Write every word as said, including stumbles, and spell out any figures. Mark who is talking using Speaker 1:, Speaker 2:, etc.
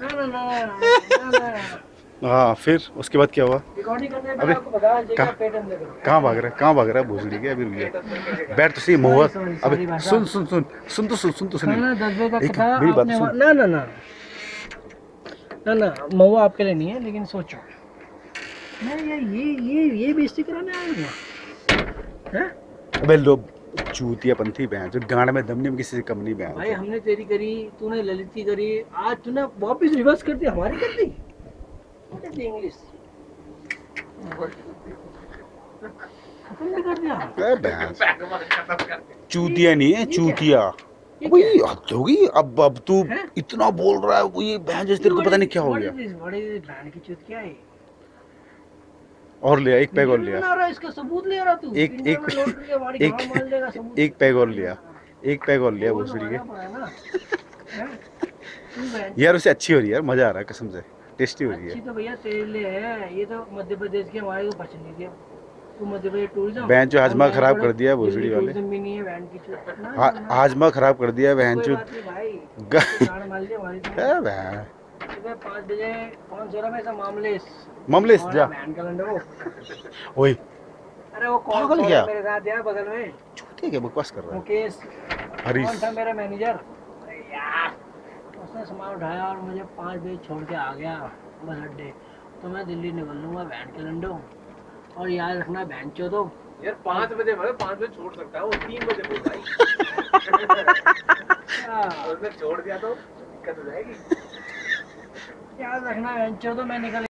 Speaker 1: ना ना ना ना।
Speaker 2: हाँ फिर उसके बाद क्या हुआ?
Speaker 1: रिकॉर्डिंग करने पे
Speaker 2: अबे
Speaker 1: आपको बताया जाएगा,
Speaker 2: कहाँ
Speaker 1: पेट अंदर करो।
Speaker 2: कहाँ भाग रहा है, कहाँ भाग रहा है भोसड़ी के? अभी रुक जा, बैठ तो सही
Speaker 1: सॉरी
Speaker 2: महुआ।
Speaker 1: सॉरी
Speaker 2: अबे
Speaker 1: सॉरी भाई
Speaker 2: सुन
Speaker 1: साहब।
Speaker 2: सुन सुन सुन तो सुन सुन तो सुन
Speaker 1: खाना दस बजे तक
Speaker 2: एक
Speaker 1: था,
Speaker 2: मेरी बात
Speaker 1: आपने
Speaker 2: तो सुन।
Speaker 1: वहाँ- ना ना ना ना ना, महुआ आपके लिए नहीं है, लेकिन सोचो मैं ये ये ये ये बेइज्जती कराने आया हूँ हैं?
Speaker 2: अबे लो चूतियापंथी बहन जो गांड में दम नहीं, में किसी से कम नहीं बहन
Speaker 1: भाई
Speaker 2: तो।
Speaker 1: हमने तेरी करी, तूने ललित की करी, आज तूने वापस रिवर्स कर दी, हमारी कर दी। What is इंग्लिश खत्म नहीं कर दिया।
Speaker 2: अबे बहन चूतिया नहीं है,
Speaker 1: ये क्या?
Speaker 2: चूतिया।
Speaker 1: ये
Speaker 2: वही
Speaker 1: क्या
Speaker 2: हद होगी। अब अब तू
Speaker 1: है?
Speaker 2: इतना बोल रहा है, वो ये बहन जैसे तेरे को पता नहीं क्या हो
Speaker 1: What
Speaker 2: गया।
Speaker 1: is this? What is this? Band की चूत क्या है?
Speaker 2: और लिया एक पैग
Speaker 1: वीडियो
Speaker 2: और
Speaker 1: भी
Speaker 2: लिया,
Speaker 1: बना रहा है, इसका सबूत ले रहा तू,
Speaker 2: एक
Speaker 1: इंडिया
Speaker 2: एक
Speaker 1: में लोड करके हमारी
Speaker 2: एक
Speaker 1: गांड मार देगा सबूत।
Speaker 2: एक पैग और लिया, एक पैग और लिया
Speaker 1: वो तो
Speaker 2: भोसड़ी के।
Speaker 1: मानना पड़ा ना। हैं? तू बहन
Speaker 2: यार उसे अच्छी हो रही है यार, मजा आ रहा है कसम से, टेस्टी हो रही
Speaker 1: अच्छी
Speaker 2: है।
Speaker 1: तो भैया तेरे लिए है, ये तो मध्य प्रदेश के हमारे को पसंद नहीं थी। तू मध्य प्रदेश टूरिज्म,
Speaker 2: बहन जो
Speaker 1: हम
Speaker 2: हाजमा
Speaker 1: बहन
Speaker 2: खराब
Speaker 1: चोद
Speaker 2: कर दिया
Speaker 1: दिल्ली
Speaker 2: भोसड़ी वाले।
Speaker 1: टूरिज्म भी नहीं है बैंड की चूत ना
Speaker 2: हा,
Speaker 1: ना ना।
Speaker 2: हाजमा खराब कर दिया बहन
Speaker 1: कोई
Speaker 2: जो।
Speaker 1: बात नहीं भाई,
Speaker 2: ग...
Speaker 1: तो गाड़ मार ली हमारी तो।
Speaker 2: ए बहन
Speaker 1: सुबह पाँच बजे पाँच सौ रुपये से मामले
Speaker 2: मामले
Speaker 1: कौन
Speaker 2: जा
Speaker 1: है बैंड कैलेंडर वो?
Speaker 2: ओए
Speaker 1: अरे वो कौन
Speaker 2: पागल
Speaker 1: सो
Speaker 2: क्या?
Speaker 1: मेरे साथ यार बगल में,
Speaker 2: चूतिया क्या बकवास कर रहा है?
Speaker 1: मुकेश
Speaker 2: हरीश
Speaker 1: कौन था मेरा मैनेजर। अरे यार उसने सामान उठाया और मुझे पाँच बजे छोड़ के आ गया बस अड्डे। तो मैं दिल्ली निकल लूँगा बैंड कैलेंडर, और याद रखना बैंड चो दो
Speaker 3: यार पाँच बजे मतलब पाँच बजे छोड़ सकता है वो, तीन बजे बोल भाई। उसने छोड़ दिया तो दिक्कत हो जाएगी।
Speaker 1: याद रखना बैंड चो दो, मैं निकल